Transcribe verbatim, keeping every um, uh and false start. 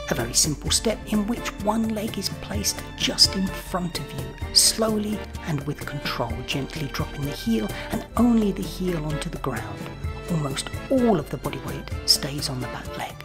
A very simple step in which one leg is placed just in front of you, slowly and with control, gently dropping the heel and only the heel onto the ground. Almost all of the body weight stays on the back leg.